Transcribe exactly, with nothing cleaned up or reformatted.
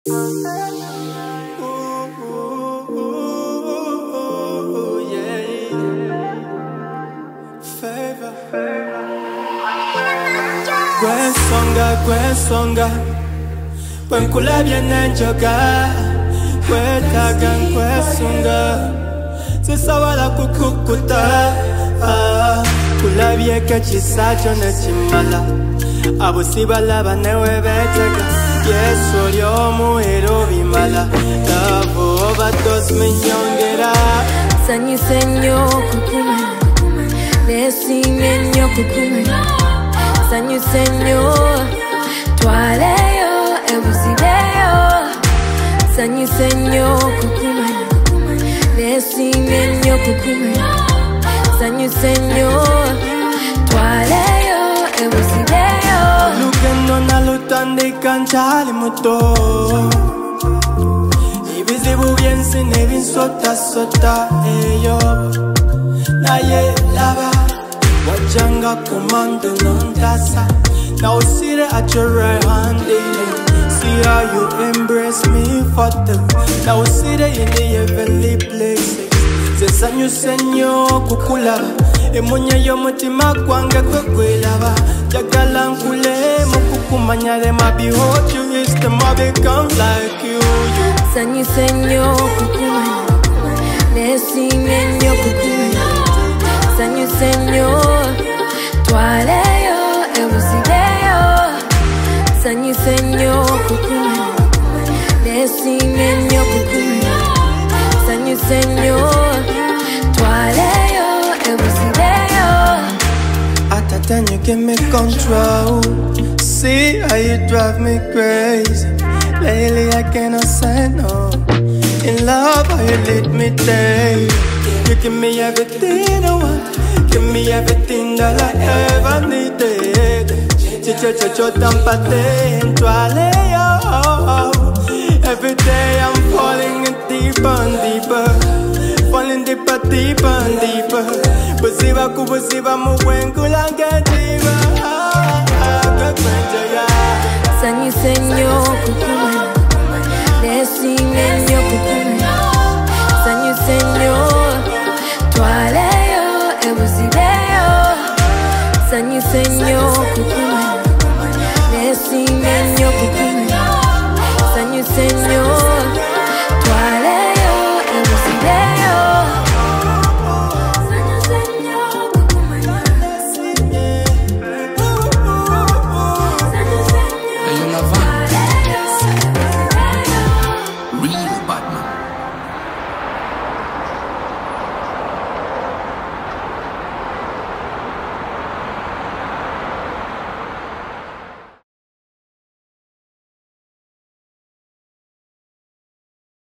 Gwensonga, gwensonga, gwenkula byenenjoga, gwetaga nkwesunga, sisawala kukukuta, kulabyeka kisacho nekimala, abusibalaba newe betega, Yesu olyomuhero bimala, lavo overdose minyongera. Nsanyuse Nyo kukumanya, nesimye nnyo kukumanya. Nsanyuse Nyo, twaleyo ebuzibeyo. Nsanyuse Nyo kukumanya, nesimye nnyo kukumanya. Nsanyuse Nyo, twaleyo ebuzibeyo. Lugendo nalutandika nkyali muto, ibizibu byensi nebinsota-sota eyo, naye laba wajanga komando nontasa. Now sit at your right hand daily, see how you embrace me for them. Now sit in the heavenly places. Nsanyuse Nyo kukulaba, emonya y'omutima gwange kwekwelaba. Jagala nkule mukukumanya, them I behold you, it's them I become like you, you. Nsanyuse Nyo kukumanya, nesimye nnyo kukumanya. Nsanyuse Nyo, twaleyo ebuzibeyo. Nsanyuse Nyo kukumanya, nesimye nnyo kukumanya. Nsanyuse Nyo, twaleyo ebuzibeyo. Then you give me control. See how you drive me crazy. Lately I cannot say no. In love how you lead me day. You give me everything I want, give me everything that I ever needed. Chicho tampate and twaleyo. Every day I'm falling in deeper and deeper, falling deeper, deeper and deeper. Buziba kubuziba muwengula ngediba, ah ah,